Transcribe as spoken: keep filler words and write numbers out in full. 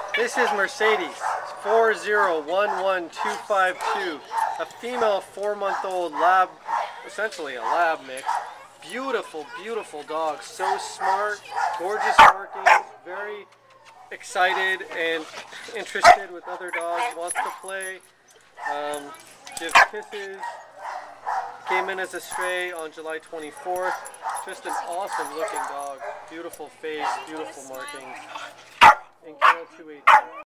This is Mercedes, four zero one one two five two, a female four-month-old lab, essentially a lab mix. Beautiful, beautiful dog, so smart, gorgeous markings, very excited and interested with other dogs, wants to play, um, gives kisses. Came in as a stray on July twenty-fourth. Just an awesome looking dog. Beautiful face, beautiful markings. In Kennel two eighteen.